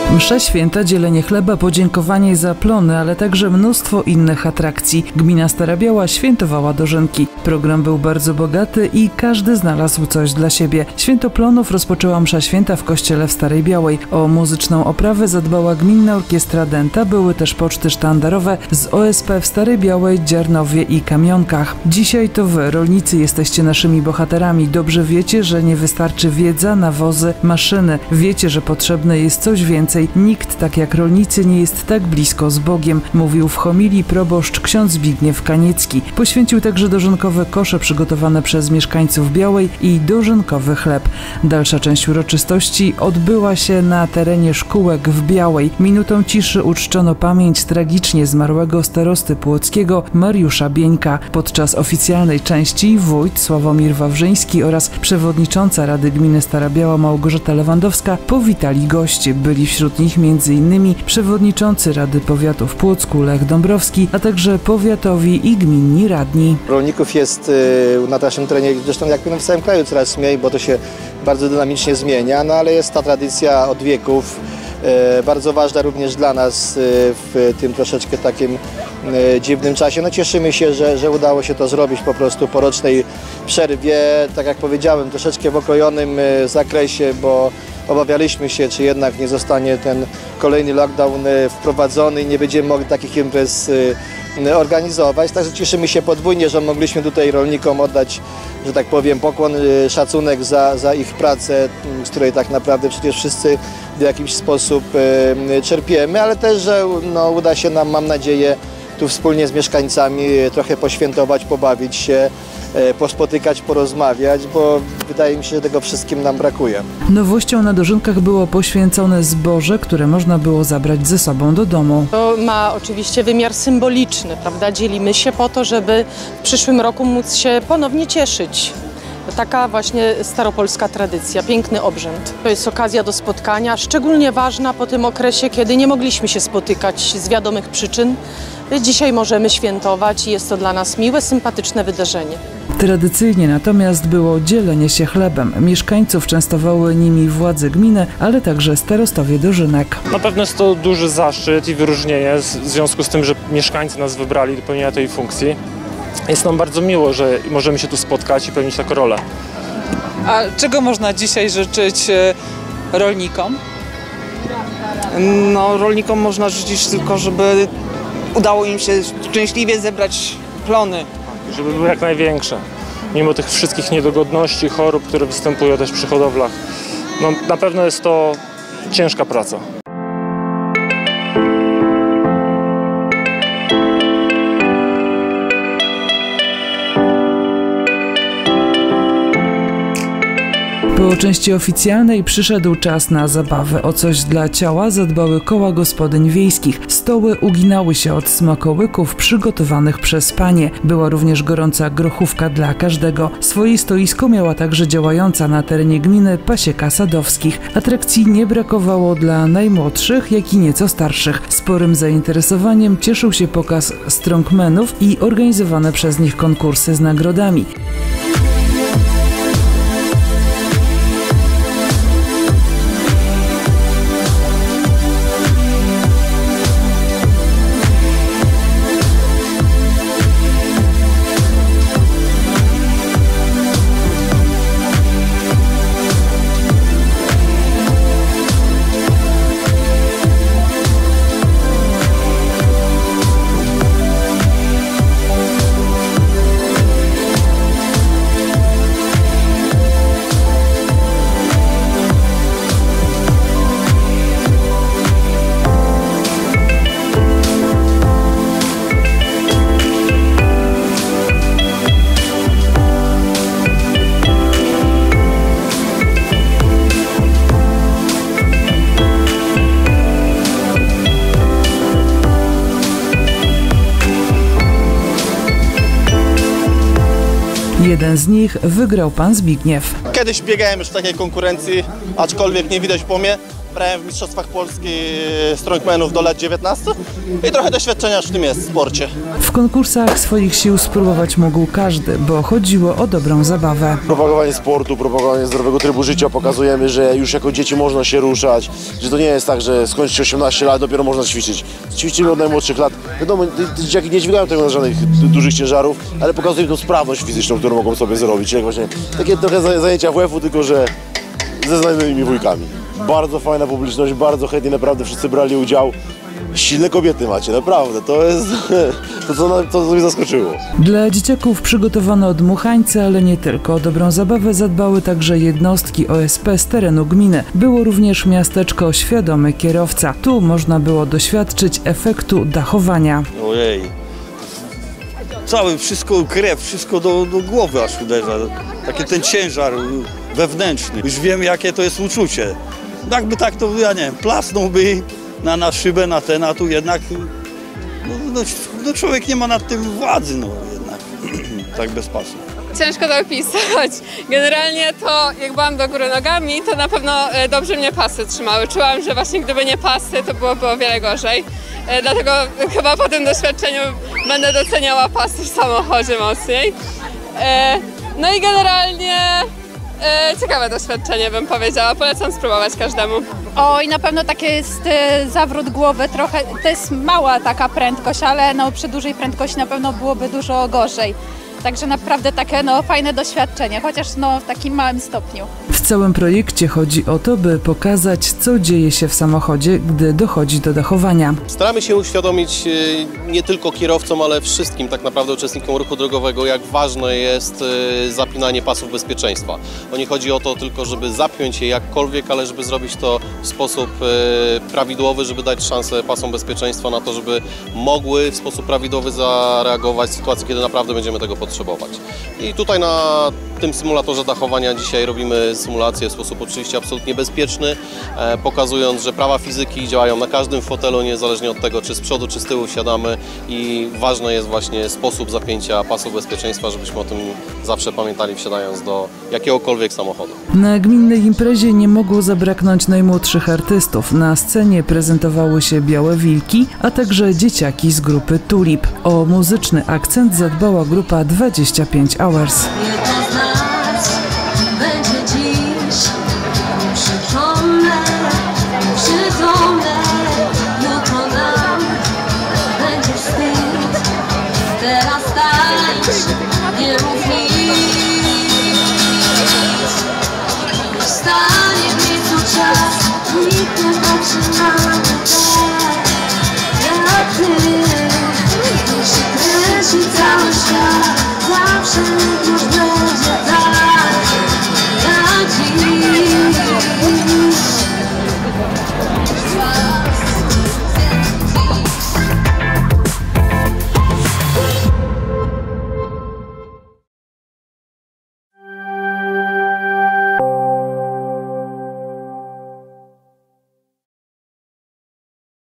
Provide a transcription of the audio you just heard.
Msza święta, dzielenie chleba, podziękowanie za plony, ale także mnóstwo innych atrakcji. Gmina Stara Biała świętowała dożynki. Program był bardzo bogaty i każdy znalazł coś dla siebie. Święto plonów rozpoczęła msza święta w kościele w Starej Białej. O muzyczną oprawę zadbała Gminna Orkiestra Dęta, były też poczty sztandarowe z OSP w Starej Białej, Dziarnowie i Kamionkach. Dzisiaj to wy, rolnicy, jesteście naszymi bohaterami. Dobrze wiecie, że nie wystarczy wiedza, nawozy, maszyny. Wiecie, że potrzebne jest coś więcej. Nikt, tak jak rolnicy, nie jest tak blisko z Bogiem, mówił w homilii proboszcz ksiądz Zbigniew Kaniecki. Poświęcił także dożynkowe kosze przygotowane przez mieszkańców Białej i dożynkowy chleb. Dalsza część uroczystości odbyła się na terenie szkółek w Białej. Minutą ciszy uczczono pamięć tragicznie zmarłego starosty płockiego Mariusza Bieńka. Podczas oficjalnej części wójt Sławomir Wawrzyński oraz przewodnicząca Rady Gminy Stara Biała Małgorzata Lewandowska powitali gości. Byli wśród nich m.in. przewodniczący Rady Powiatu w Płocku Lech Dąbrowski, a także powiatowi i gminni radni. Rolników jest na naszym terenie, zresztą jak w całym kraju, coraz mniej, bo to się bardzo dynamicznie zmienia, no ale jest ta tradycja od wieków, bardzo ważna również dla nas w tym troszeczkę takim dziwnym czasie. No cieszymy się, że udało się to zrobić po prostu po rocznej przerwie, tak jak powiedziałem, troszeczkę w okrojonym zakresie, bo obawialiśmy się, czy jednak nie zostanie ten kolejny lockdown wprowadzony i nie będziemy mogli takich imprez organizować. Także cieszymy się podwójnie, że mogliśmy tutaj rolnikom oddać, że tak powiem, pokłon, szacunek za ich pracę, z której tak naprawdę przecież wszyscy w jakiś sposób czerpiemy, ale też, że no, uda się nam, mam nadzieję, tu wspólnie z mieszkańcami trochę poświętować, pobawić się, pospotykać, porozmawiać, bo wydaje mi się, że tego wszystkim nam brakuje. Nowością na dożynkach było poświęcone zboże, które można było zabrać ze sobą do domu. To ma oczywiście wymiar symboliczny, prawda? Dzielimy się po to, żeby w przyszłym roku móc się ponownie cieszyć. Taka właśnie staropolska tradycja, piękny obrzęd. To jest okazja do spotkania, szczególnie ważna po tym okresie, kiedy nie mogliśmy się spotykać z wiadomych przyczyn. Dzisiaj możemy świętować i jest to dla nas miłe, sympatyczne wydarzenie. Tradycyjnie natomiast było dzielenie się chlebem. Mieszkańców częstowały nimi władze gminy, ale także starostowie dożynek. Na pewno jest to duży zaszczyt i wyróżnienie w związku z tym, że mieszkańcy nas wybrali do pełnienia tej funkcji. Jest nam bardzo miło, że możemy się tu spotkać i pełnić taką rolę. A czego można dzisiaj życzyć rolnikom? No, rolnikom można życzyć tylko, żeby udało im się szczęśliwie zebrać plony. Żeby były jak największe. Mimo tych wszystkich niedogodności, chorób, które występują też przy hodowlach. No, na pewno jest to ciężka praca. Po części oficjalnej przyszedł czas na zabawę. O coś dla ciała zadbały koła gospodyń wiejskich. Stoły uginały się od smakołyków przygotowanych przez panie. Była również gorąca grochówka dla każdego. Swoje stoisko miała także działająca na terenie gminy pasieka sadowskich. Atrakcji nie brakowało dla najmłodszych, jak i nieco starszych. Sporym zainteresowaniem cieszył się pokaz strongmenów i organizowane przez nich konkursy z nagrodami. Jeden z nich wygrał pan Zbigniew. Kiedyś biegałem już w takiej konkurencji, aczkolwiek nie widać po mnie. brałem w Mistrzostwach Polski strongmanów do lat 19 i trochę doświadczenia już w tym jest, w sporcie. W konkursach swoich sił spróbować mógł każdy, bo chodziło o dobrą zabawę. Propagowanie sportu, propagowanie zdrowego trybu życia, pokazujemy, że już jako dzieci można się ruszać, że to nie jest tak, że skończyć 18 lat, dopiero można ćwiczyć. Ćwiczymy od najmłodszych lat. Wiadomo, dzieciaki nie dźwigają tego na żadnych dużych ciężarów, ale pokazujemy tą sprawność fizyczną, którą mogą sobie zrobić. Jak właśnie takie trochę zajęcia WF-u, tylko że ze znajomymi wujkami. Bardzo fajna publiczność, bardzo chętnie, naprawdę wszyscy brali udział. Silne kobiety macie, naprawdę, to jest to, co mnie zaskoczyło. Dla dzieciaków przygotowano dmuchańce, ale nie tylko. O dobrą zabawę zadbały także jednostki OSP z terenu gminy. Było również miasteczko Świadomy Kierowca. Tu można było doświadczyć efektu dachowania. Ojej, wszystko krew, wszystko do głowy aż uderza. Taki ten ciężar wewnętrzny. Już wiem, jakie to jest uczucie. Jakby tak to, ja nie wiem, plasnąłby na szybę, a tu jednak no człowiek nie ma nad tym władzy, no jednak, tak bez pasu. Ciężko to opisać. Generalnie to jak byłam do góry nogami, to na pewno dobrze mnie pasy trzymały. Czułam, że właśnie gdyby nie pasy, to byłoby o wiele gorzej. Dlatego chyba po tym doświadczeniu będę doceniała pasy w samochodzie mocniej. No i generalnie ciekawe doświadczenie, bym powiedziała. Polecam spróbować każdemu. Oj, na pewno takie jest zawrót głowy trochę. To jest mała taka prędkość, ale no, przy dużej prędkości na pewno byłoby dużo gorzej. Także naprawdę takie fajne doświadczenie, chociaż w takim małym stopniu. W całym projekcie chodzi o to, by pokazać, co dzieje się w samochodzie, gdy dochodzi do dachowania. Staramy się uświadomić nie tylko kierowcom, ale wszystkim tak naprawdę uczestnikom ruchu drogowego, jak ważne jest zapinanie pasów bezpieczeństwa. Nie chodzi o to tylko, żeby zapiąć je jakkolwiek, ale żeby zrobić to w sposób prawidłowy, żeby dać szansę pasom bezpieczeństwa na to, żeby mogły w sposób prawidłowy zareagować w sytuacji, kiedy naprawdę będziemy tego potrzebować. I tutaj na tym symulatorze dachowania dzisiaj robimy symulację w sposób oczywiście absolutnie bezpieczny, pokazując, że prawa fizyki działają na każdym fotelu, niezależnie od tego, czy z przodu, czy z tyłu wsiadamy i ważny jest właśnie sposób zapięcia pasów bezpieczeństwa, żebyśmy o tym zawsze pamiętali, wsiadając do jakiegokolwiek samochodu. Na gminnej imprezie nie mogło zabraknąć najmłodszych artystów. Na scenie prezentowały się Białe Wilki, a także dzieciaki z grupy Tulip. O muzyczny akcent zadbała grupa 25 Hours. Będzie dziś przytomne, jutro nam będzie wstyd. Teraz tańcz, nie mów nic. Stanie w miejscu czas, nikt nie patrzy na